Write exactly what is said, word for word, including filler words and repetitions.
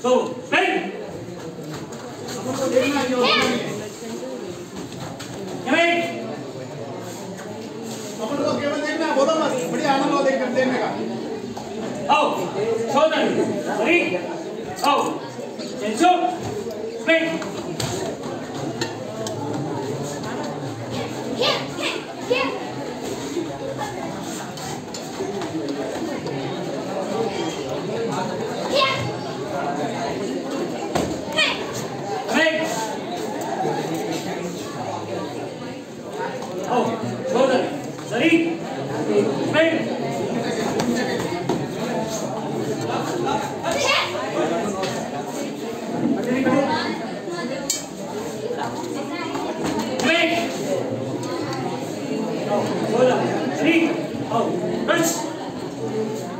So, play. आपको देखना है जो Yummy. अपन को केवल देखना है, बोलो मत, बड़ी आनंद हो देख देखने का। Oh, shoulder. Ready. Oh, and shoot. Play. Oh, shoulder. Ready. Play. Play. Oh, shoulder. Ready. Oh, punch.